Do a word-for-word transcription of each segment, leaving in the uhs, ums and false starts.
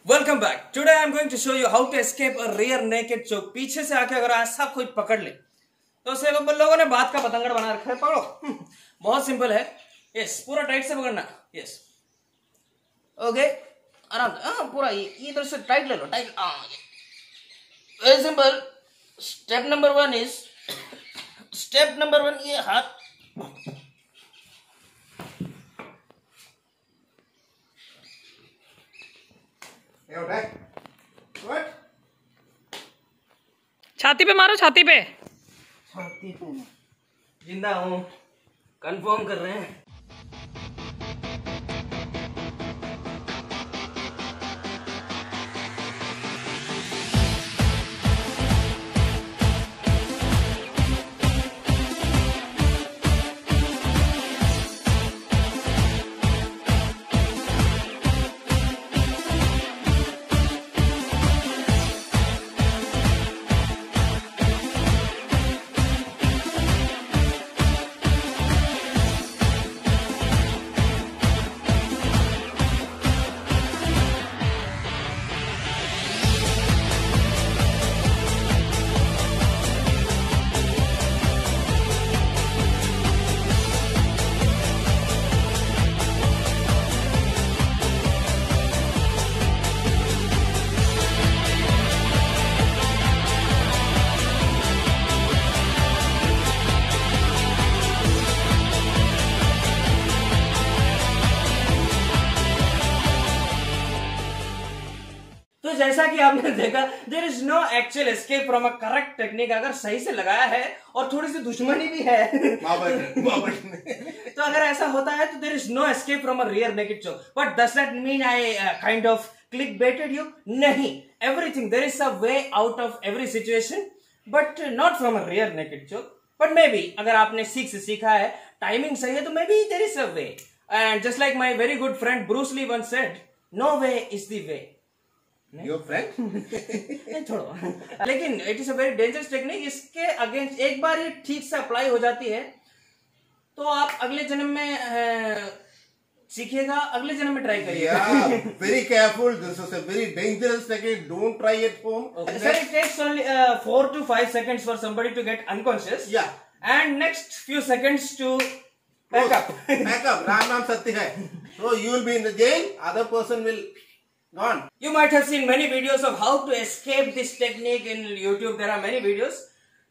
Welcome back. Today I am going to show you how to escape a rear naked choke. पीछे से आके अगर ऐसा कोई पकड़ ले तो उसे लोगों ने बात का पतंगड़ बना रखा है। पकड़ो, बहुत सिंपल है। यस, पूरा टाइट से पकड़ना। यस, ओके, आराम से। हाँ, पूरा इधर से टाइट ले लो, tight. Very simple. Step number one is step number one ये हाथ छाती पे मारो, छाती पे। छाती पे जिंदा हूँ, कंफर्म कर रहे हैं। तो जैसा कि आपने देखा, there is no actual escape from a correct technique. अगर सही से लगाया है और थोड़ी सी दुश्मनी भी है तो अगर ऐसा होता है तो there is no escape from a rear naked choke. But does that mean I kind of click baited you? नहीं, everything there is a way out of every situation, but not from a rear naked choke. But maybe अगर आपने सीख से सीखा है, timing सही है, तो maybe there is a way. And just like my very good friend Bruce Lee once said, no way is the way. Your friend? नहीं, छोड़ो। लेकिन it is a very dangerous technique. इसके against एक बार ये ठीक से apply हो जाती है तो आप अगले जन्म में सीखिएगा, अगले जन्म में ट्राई करिएगा। Yeah, very careful. This is a very dangerous technique. Don't try at home. Okay. Sir, it takes only uh, four to five seconds for somebody to get unconscious. Yeah. And next few seconds to back up. Back up. Ram Ram Satya hai. So you will be in the jail. Other person will gone. You might have seen many videos of how to escape this technique in YouTube. There are many videos.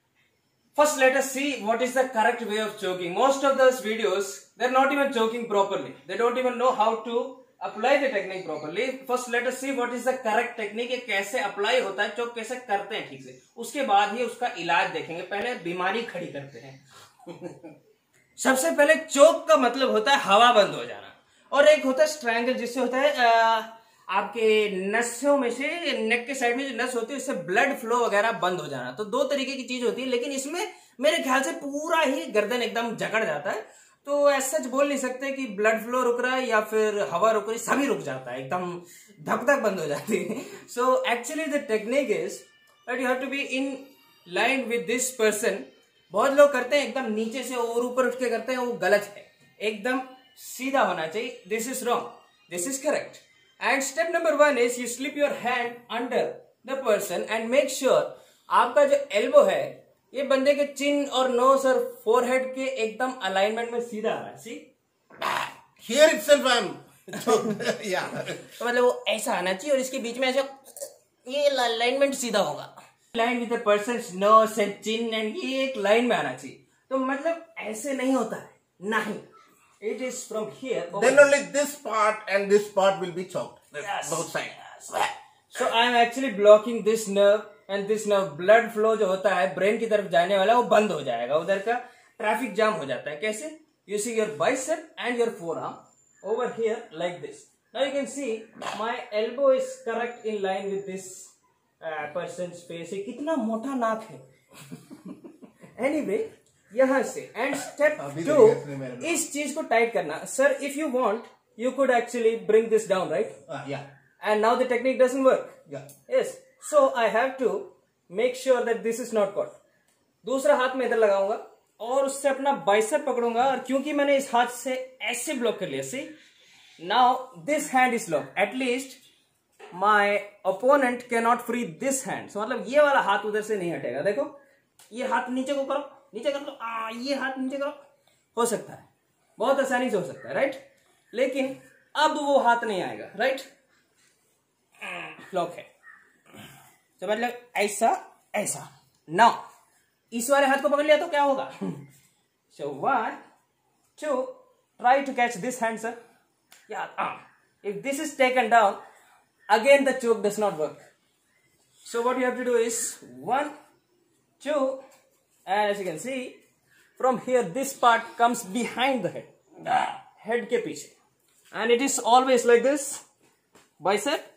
First, let us see what is the correct way of choking. Most of those videos, they're not even choking properly. They don't even know how to apply the technique properly. First, let us see what is the correct technique. ये कैसे apply होता है, choke कैसे करते हैं ठीक से। उसके बाद ही उसका इलाज देखेंगे। पहले बीमारी खड़ी करते हैं। सबसे पहले choke का मतलब होता है हवा बंद हो जाना, और एक होता है strangle, जिससे होता है आ, आपके नसों में से, नेक के साइड में जो नस होती है, उससे ब्लड फ्लो वगैरह बंद हो जाना। तो दो तरीके की चीज होती है, लेकिन इसमें मेरे ख्याल से पूरा ही गर्दन एकदम जकड़ जाता है। तो ऐसा सच बोल नहीं सकते कि ब्लड फ्लो रुक रहा है या फिर हवा रुक रही, सभी रुक जाता है, एकदम धक धक बंद हो जाती है। So actually the technique is that you have to be in line with this person. बहुत लोग करते हैं एकदम नीचे से और ऊपर उठ के करते हैं, वो गलत है। एकदम सीधा होना चाहिए। This is wrong, this is correct. And step number one is you slip your hand under the person and make sure आपका जो elbow है ये बंदे के चिन और नोज और फोरहेड के एकदम अलाइनमेंट में सीधा आ रहा है। See? Here itself I am. Yeah. तो मतलब वो ऐसा आना चाहिए और इसके बीच में ऐसा ये अलाइनमेंट सीधा होगा। Line with the person's nose and chin, and ये एक लाइन में आना चाहिए। तो मतलब ऐसे नहीं होता है, नहीं। It is from here. Then only this part and this part will be choked. Yes, both sides. yes. So I am actually blocking this nerve and this nerve. Blood flow जो होता है ब्रेन की तरफ जाने वाला, वो बंद हो जाएगा। उधर का ट्रैफिक जाम हो जाता है। कैसे? Using your bicep and your forearm over here like this. Now you can see my elbow is correct in line with this uh, person's face. ये कितना मोटा नाक है। Anyway, यहां से एंड स्टेप टू, इस चीज को टाइट करना। Sir, if you want you could actually bring this down, right? Yeah. And now the technique doesn't work. Yes, so I have to make sure that this is not caught. दूसरा हाथ में इधर लगाऊंगा और उससे अपना bicep पकड़ूंगा, और क्योंकि मैंने इस हाथ से ऐसे ब्लॉक कर लिया, see now this hand is lock. At least my opponent can not free this hand, मतलब ये वाला हाथ उधर से नहीं हटेगा। देखो ये हाथ नीचे को करो, नीचे कर लो, आ, ये हाथ नीचे करो, हो सकता है, बहुत आसानी से हो सकता है, राइट। लेकिन अब वो हाथ नहीं आएगा, राइट, लॉक है, तो मतलब ऐसा ऐसा। नाउ इस वाले हाथ को पकड़ लिया तो क्या होगा? So one two, try to catch this hand sir. If this is taken down, again the choke does not work. So what you have to do is one, two, and as you can see from here this part comes behind the head, head के पीछे, and it is always like this, bicep.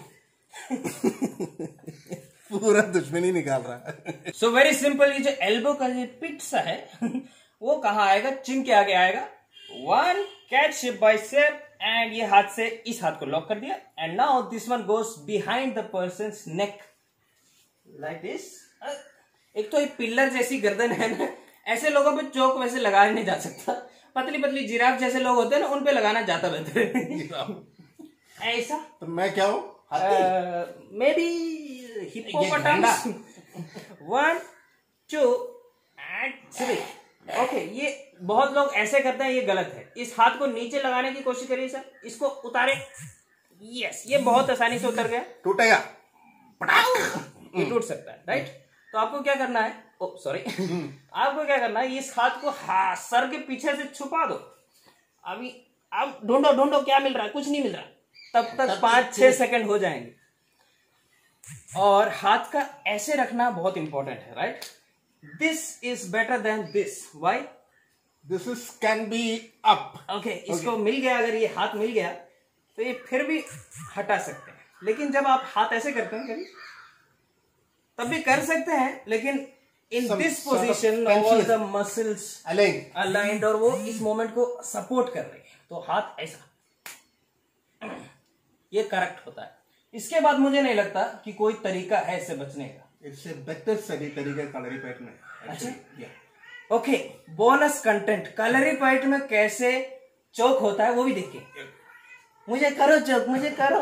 पूरा दुश्मनी निकाल रहा है। So very simple, ये जो elbow का ये पिट सा है वो कहाँ आएगा? चिन के आगे आएगा। One catch bicep, एंड ये हाथ से इस हाथ को लॉक कर दिया, and now this one goes behind the person's neck like this. एक तो एक पिल्लर जैसी गर्दन है ना, ऐसे लोगों पे चोक वैसे लगाया नहीं जा सकता। पतली पतली जिराफ जैसे लोग होते हैं ना, उन पे लगाना जाता बेहतर है। ऐसा तो मैं क्या हूँ? Maybe hippopotamus. One two and three. Okay, ये बहुत लोग ऐसे करते हैं, ये गलत है। इस हाथ को नीचे लगाने की कोशिश करिए सर, इसको उतारे। यस, ये बहुत आसानी से उतर गया। टूटेगा, ये टूट सकता है, राइट। तो आपको क्या करना है? ओ सॉरी, आपको क्या करना है? इस हाथ को हा, सर के पीछे से छुपा दो। अभी आप ढूंढो ढूंढो क्या मिल रहा है, कुछ नहीं मिल रहा। तब तक पांच छह सेकंड हो जाएंगे। और हाथ का ऐसे रखना बहुत इंपॉर्टेंट है, right. This is better than this. Why? This is can be up. Okay, इसको मिल गया, अगर ये हाथ मिल गया तो ये फिर भी हटा सकते हैं। लेकिन जब आप हाथ ऐसे करते हैं कभी, तब भी कर सकते हैं, लेकिन in Some this sort of position tension. all the muscles Aligned. aligned और वो इस मोमेंट को सपोर्ट कर रही है, तो हाथ ऐसा, ये करेक्ट होता है। इसके बाद मुझे नहीं लगता कि कोई तरीका है इससे बचने का। It's a better study तरीका कलरी पैट में। अच्छा, okay, bonus content Kalaripayattu में कैसे चोक होता है वो भी देखिए। मुझे करो चोक, मुझे करो।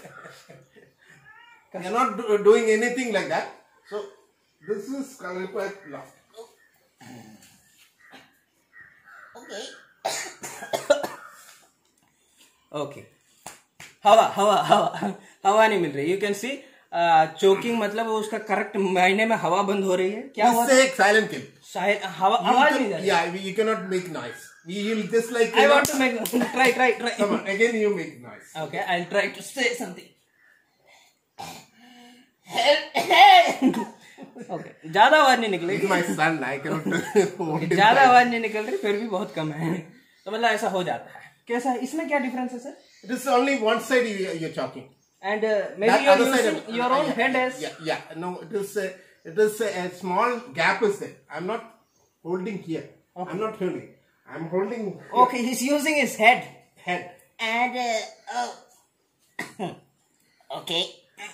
You're not do, doing anything like that. So this is Kalaripayattu lock. Okay okay, हवा हवा हवा हवा नहीं मिल रही। यू कैन सी चोकिंग मतलब उसका करेक्ट मायने में हवा बंद हो रही है। क्या हुआ? This is a silent kill. हवा आवाज नहीं जा रही। Yeah, you cannot make noise. You will just like. I want to make try try try. Come on, again you make noise. Okay, I'll try to say something. Okay, ज्यादा आवाज नहीं निकलेगी। My son, I cannot. ज्यादा आवाज नहीं निकल रही, फिर भी बहुत कम है, तो मतलब ऐसा हो जाता है। कैसा है इसमें, क्या डिफरेंस है sir? It is only one side you, you're talking. And uh, maybe That you're other side using of- your own yeah, head as. Yeah, yeah. No, it is a, it is a, a small gap is there. I'm not holding here. Okay. I'm not holding. I'm holding. Here. Okay, he's using his head. Head. And uh, oh, okay.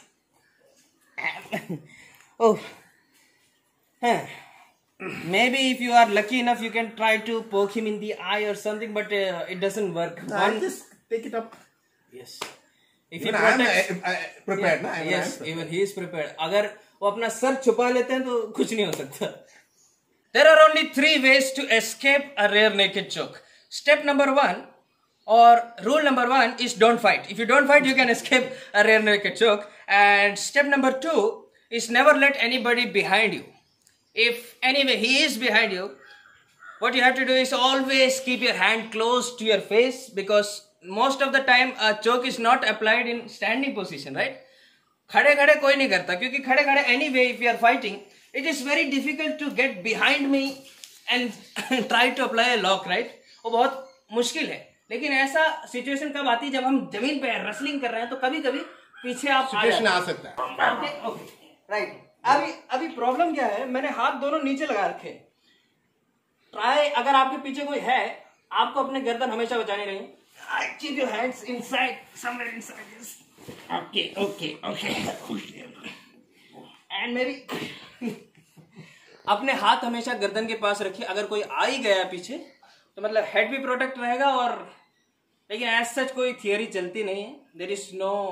Oh, huh. Maybe if you are lucky enough, you can try to poke him in the eye or something, but uh, it doesn't work. No, I'll just take it up. Yes. If Even he I'm protects, uh, uh, prepared, na? I'm, yes, I'm prepared. even he is prepared. अगर वो अपना sir छुपा लेते हैं तो कुछ नहीं हो सकता. There are only three ways to escape a rear naked choke. Step number one, or rule number one, is don't fight. If you don't fight, you can escape a rear naked choke. And step number two is never let anybody behind you. If anyway he is behind you, what you have to do is always keep your hand close to your face, because most of the time a choke is not applied in standing position, right? खड़े खड़े कोई नहीं करता, क्योंकि खड़े खड़े anyway if you are fighting, it is very difficult to get behind me and try to apply a lock, right? वो बहुत मुश्किल है। लेकिन ऐसा सिचुएशन कब आती है? जब हम जमीन पे रेसलिंग कर रहे हैं, तो कभी कभी पीछे आप Situation आ सकता है। Okay okay, right. अभी अभी प्रॉब्लम क्या है, मैंने हाथ दोनों नीचे लगा रखे। ट्राई, अगर आपके पीछे कोई है, आपको अपने गर्दन हमेशा बचानी रही। Keep your hands inside, somewhere inside this. Okay, okay, okay, okay. And maybe अपने हाथ हमेशा गर्दन के पास रखिए। अगर कोई आ ही गया पीछे, तो मतलब हेड भी प्रोटेक्ट रहेगा। और लेकिन एज सच कोई थियरी चलती नहीं है। There is no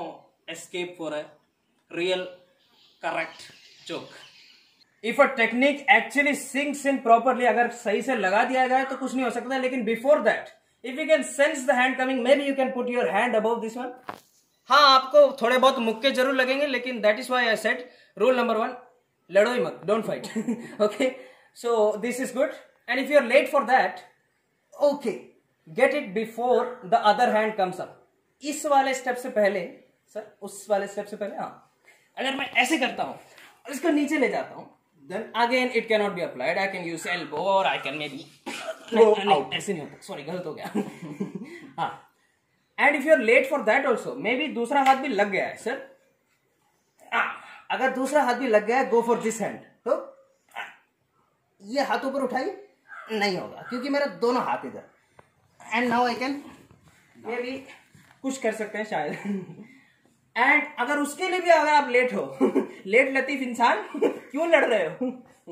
escape for a real correct joke. If a technique actually sinks in properly, अगर सही से लगा दिया गया तो कुछ नहीं हो सकता, लेकिन before that, if you can sense the hand coming, maybe you can put your hand above this one. हाँ, आपको थोड़े बहुत मुक्के जरूर लगेंगे, लेकिन that is why I said rule number one, लड़ो ही मत, don't fight. Okay, so this is good. And if you are late for that, okay, get it before the other hand comes up. इस वाले step से पहले, sir उस वाले step से पहले, हाँ, अगर मैं ऐसे करता हूँ और इसको नीचे ले जाता हूँ, then again it cannot be applied. I can use elbow or I can maybe throw out. ऐसे नहीं होता, sorry गलत हो गया. हाँ, and if you are late for that also, maybe दूसरा हाथ भी लग गया है सर. हाँ, अगर दूसरा हाथ भी लग गया है, go for this hand. तो ये हाथ ऊपर उठाइए, नहीं होगा क्योंकि मेरा दोनों हाथ इधर. And now I can maybe कुछ कर सकते हैं शायद. एंड अगर उसके लिए भी अगर आप लेट हो, लेट लतीफ इंसान क्यों लड़ रहे हो?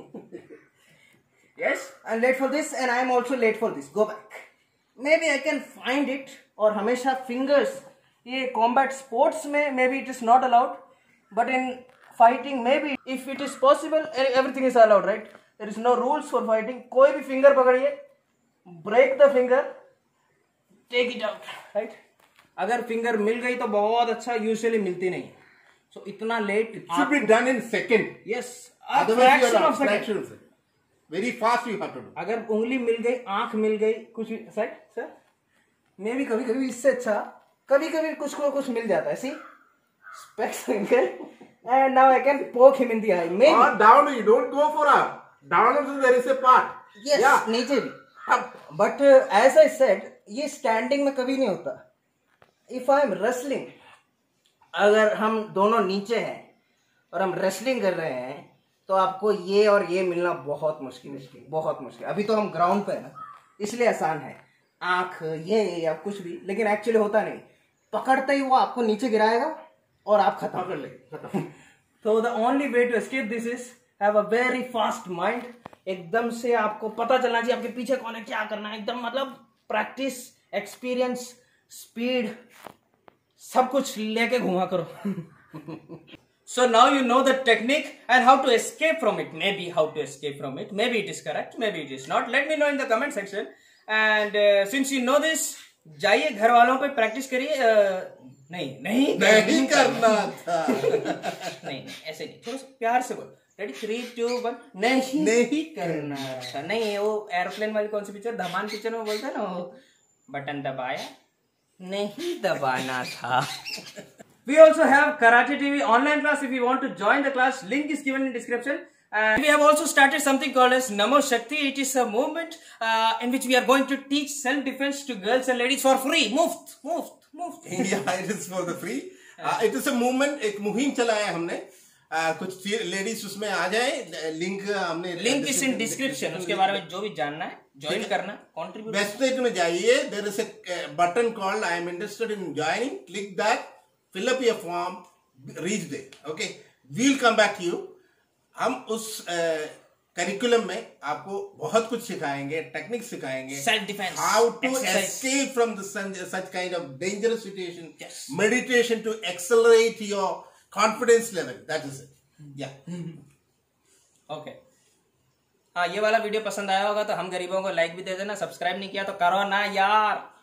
Yes, I am late for this and I am also late for this, go back. Maybe I can find it. और हमेशा फिंगर्स, ये कॉम्बैट स्पोर्ट्स में maybe it is not allowed, but in fighting maybe if it is possible, everything is allowed, right? There is no rules for fighting. कोई भी finger पकड़िए, break the finger, take it out, right? अगर finger मिल गई तो बहुत अच्छा, usually मिलती नहीं. सो so, इतना late should be done in second. Yes, Otherwise you are fraction of second. Very fast you have to do. अगर उंगली मिल गई, आंख मिल गई, कुछ भी, सर सर मे भी कभी कभी इससे अच्छा कभी कभी कुछ को कुछ मिल जाता है. सी specs finger and now I can poke him in the eye. Maybe. Or down, you don't go for up. Down also there is a part. Yes, yeah. नीचे भी. But uh, as I said, ये standing में कभी नहीं होता. If I am wrestling, अगर हम दोनों नीचे हैं और हम रेसलिंग कर रहे हैं तो आपको ये और ये मिलना बहुत मुश्किल है, बहुत मुश्किल. अभी तो हम ग्राउंड पे है ना, इसलिए आसान है. आंख ये या कुछ भी, लेकिन एक्चुअली होता नहीं. पकड़ते ही वो आपको नीचे गिराएगा और आप खत्म कर लेंगे. तो the only way to escape this is have a very fast mind. एकदम से आपको पता चलना चाहिए आपके पीछे कौन है, क्या करना है. एकदम मतलब प्रैक्टिस, एक्सपीरियंस, स्पीड, सब कुछ लेके घुमा करो. So now you know the technique and how to escape from it. Maybe how to escape from it. Maybe it is correct, maybe it is not. Let me know in the comment section. And uh, since you know this, जाइए घर वालों पे practice करिए. uh, नहीं नहीं नहीं करना था. नहीं ऐसे नहीं, थोड़ा सा प्यार से बोल. Ready, three two one. नहीं नहीं करना था. नहीं, वो एरोप्लेन वाली कौन सी पिक्चर, धमान पिक्चर में बोलता है ना, वो बटन दबाया नहीं दबाना था. We also have Karate T V online class. If you want to join the class, link is given in description. And we have also started something called as Namo Shakti. It is a movement uh, in which we are going to teach self-defense to girls and ladies for free. Muft, muft, muft. Yeah, it is for the free. Uh, it is a movement. एक मुहिम चलाया हमने. uh, कुछ ladies उसमें आ जाए. Link हमने link is in description. उसके बारे में जो भी जानना है, ज्वाइन करना, कंट्रीब्यूट. वेबसाइट में जाइए. There is a button called I am interested in joining. Click that, fill up your form, reach there. Okay, we'll come back to you. हम उस करिकुलम uh, में आपको बहुत कुछ सिखाएंगे, टेक्निक सिखाएंगे, self defence, how to escape from the such kind of dangerous situation. Yes. Meditation to accelerate your confidence level. That is it. Yeah. Okay. हाँ, ये वाला वीडियो पसंद आया होगा तो हम गरीबों को लाइक भी दे देना. सब्सक्राइब नहीं किया तो करो ना यार.